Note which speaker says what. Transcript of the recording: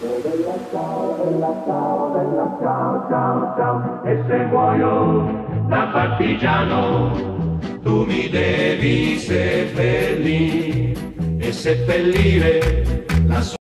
Speaker 1: Bella ciao, bella ciao, bella ciao, ciao, ciao. E se muoio da partigiano, tu mi devi seppellire e seppellire la